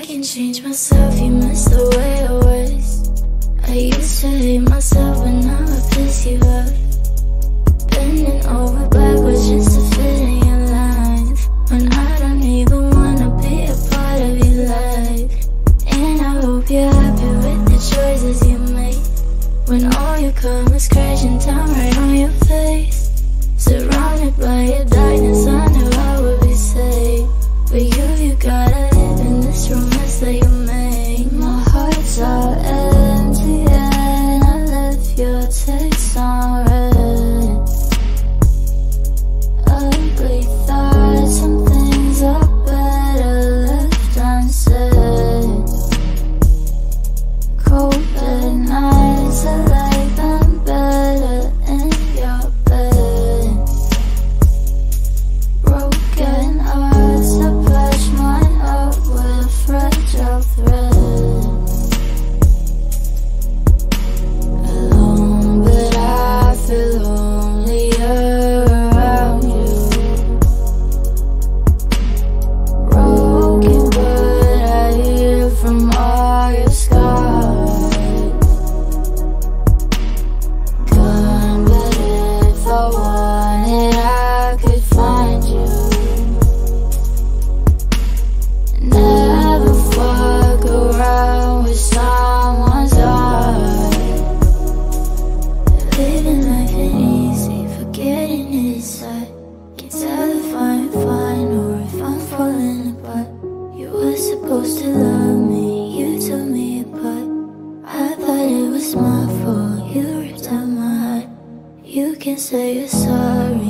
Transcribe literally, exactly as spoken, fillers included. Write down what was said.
can change myself, you miss the way I was. I used to hate myself, but now I piss you off. Bending over backwards just to fit in your life, when I don't even wanna be a part of your life. And I hope you're happy with the choices you make, when all you come is crashing down right on your face. Surrounded by your darkness, I knew I would be safe. But you, you gotta live in this room that you made. My heart's all empty and I left your text on red. Ugly thoughts, some things are better left unsaid. Cold bed nights, I like them better in your bed. Broken hearts, I patch mine up with a fragile thread. Alone, but I feel lonelier around you. Broken, but I hear from all your scars. Gone, but if I wanted, I could find you. Never fuck around with someone's heart. Living life ain't easy, forgetting is hard. Can't tell if I'm fine or if I'm falling apart. You were supposed to love me, you tore me apart. I thought it was my fault, you ripped out my heart. You can say you're sorry,